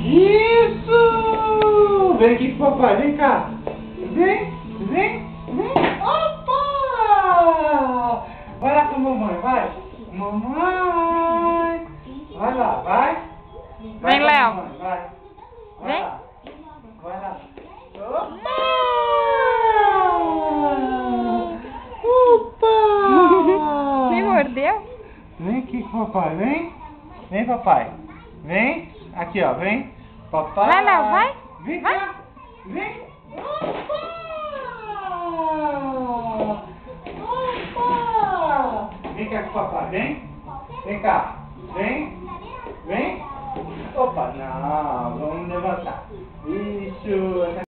Isso! Vem aqui com o papai, vem cá. Vem, vem, vem. Opa! Vai lá com a mamãe, vai. Mamãe. Vai lá, vai. Vem, Léo. Mamãe, vai. Vai Vem. lá. Vai lá. Opa! Me mordeu? Vem aqui com o papai, vem. Vem, papai. Vem. Aqui, ó, vem. Papai. Vai, Léo, vai. Vem Vai. cá. Vem. Opa! Opa! Vem cá com o papai, vem. Vem cá. Vem. Vem. Opa, não. Vamos levantar. Isso.